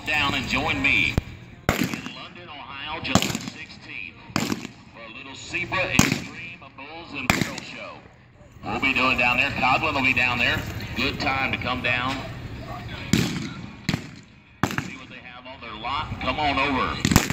down and join me in London, Ohio, July 16th for a little Zebra Extreme Bulls and Barrel Show. We'll be doing down there. Codwin will be down there. Good time to come down. See what they have on their lot. Come on over.